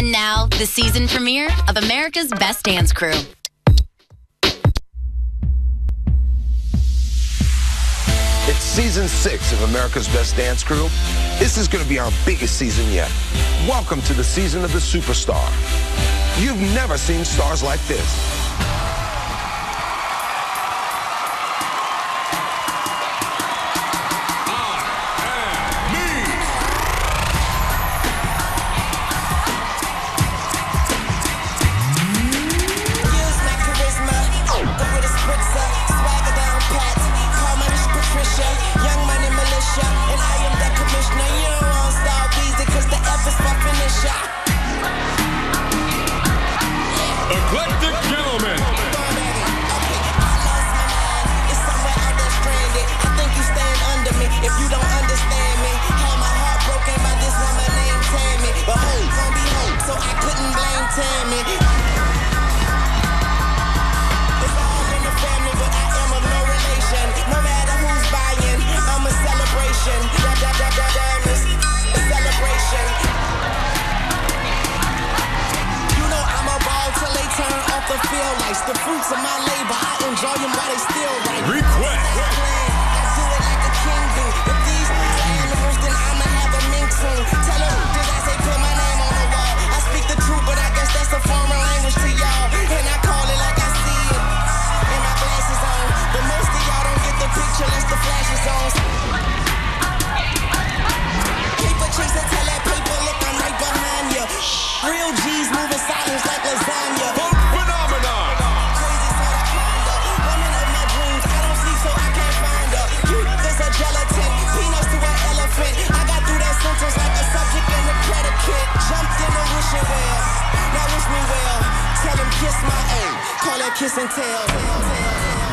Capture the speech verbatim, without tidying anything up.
And now, the season premiere of America's Best Dance Crew. It's season six of America's Best Dance Crew. This is going to be our biggest season yet. Welcome to the season of the superstar. You've never seen stars like this. Eclectic Gentlemen. It's somewhere out there stranded. I think you stand under me if you don't understand me. Had my heart broken by this woman named Tammy, but hope gon' be hope, so I couldn't blame Tammy. It's all in the family, but I am of no relation. No matter who's buying, I'm a celebration. Da da da da da, it's a celebration. Till they turn off the field lights. The fruits of my labor, I enjoy them while they still right. Request. I do it like a king do. If these animals, then I'ma have a mink soon. Tell them, just I say put my name on the wall. I speak the truth, but I guess that's a foreign language to y'all. And I call it like I see it. And my glasses on. But most of y'all don't get the picture unless the flash is on. Paper chaser, tell that paper, look, I'm right behind you. Real G's moving silence like lasagna. Funk phenomenon. Crazy sort of ponder. Woman of my dreams, I don't sleep so I can't find her. You, there's a gelatin, peanuts to an elephant. I got through that sentence like a subject and a predicate. Jumped in the wishing well. Now wish me well. Tell him kiss my A. Call that kiss and tell.